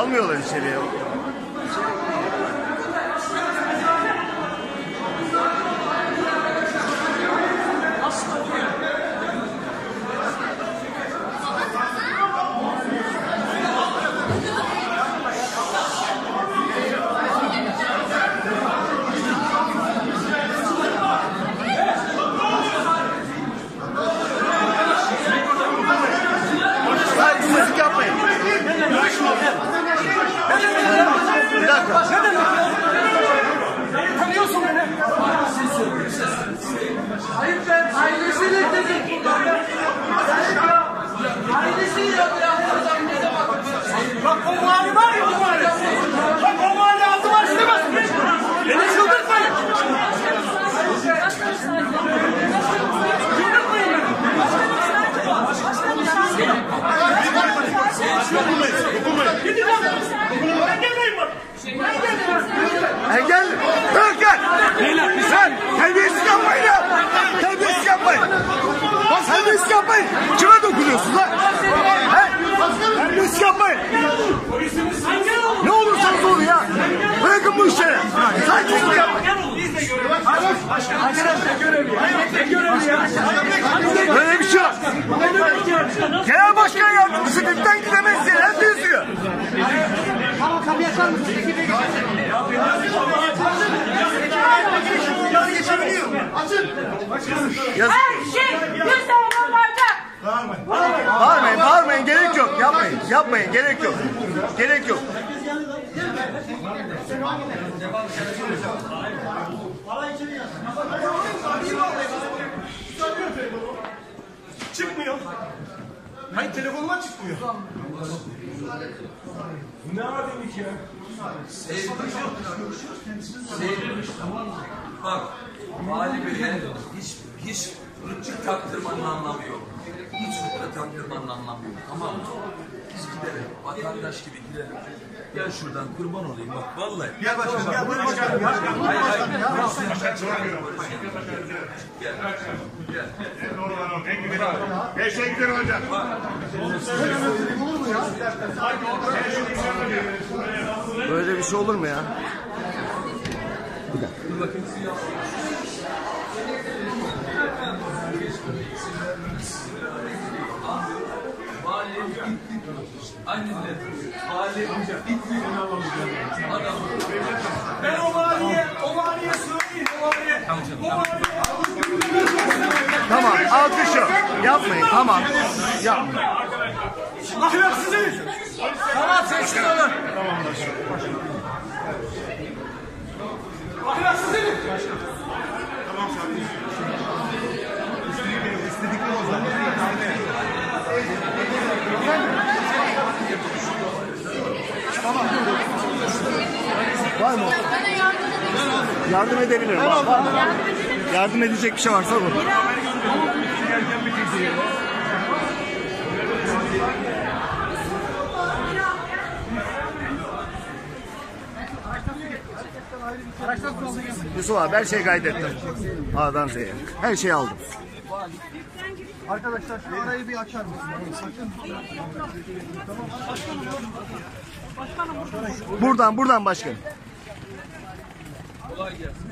Almıyorlar içeriye. Seslik yapmayın. Bir dakika. Tanıyorsun beni. Hayır ben ailesiyle dedim. Ailesiyle bak o mahalle var ya o mahalle. Bak o mahalle altı var istemez. Beni çıldırtmayın. Engel. Engel. Sen terbiyesiz yapmayın ya. Terbiyesiz yapmayın. Terbiyesiz yapmayın. Kime dokunuyorsun lan? He? Terbiyesiz yapmayın. Ne olursanız olun ya. Bırakın bu işleri. Sakinlik yapmayın. Böyle bir şey yok. Genel başkan yardımcısı dipten gidemez diye hep yazıyor. Tamam kapıyı açar mısın? Her şey 100 lira olacak. Bağırmayın, bağırmayın. Gerek yok. Yapmayın, yapmayın. Gerek yok. Gerek yok. Çıkmıyor. Hayır telefonuma çıkmıyor. Ne var demiş ya? Sevmiş. Bak, Vali Bey'e hiç rıçık taktırmanın anlamı yok. Hiç rıçık taktırmanın anlamı yok. Tamam mı? Biz gidelim, vatandaş gibi gidelim. Gel şuradan kurban olayım bak vallahi. Gel başkanım, gel başkanım. Hayır, hayır. Gel. Teşekkür hocam. Böyle bir şey olur mu ya? Annenle vali adam. Ben o valiye söyleyeyim, o valiye. Tamam, alkış yok. Yapmayın, tamam. Yapmayın. Ahlaksız herif. Tamam seçkin olun. Ahlaksız herif. Var mı? Yardım edebilirim. Var mı? Yardım edecek bir şey varsa bu. Yusuf abi her şeyi kaydettim. A'dan Z'ye. Her şeyi aldım. Arkadaşlar şu arayı bir açar mısınız? Sakın. Buradan başkanım. Kolay gelsin.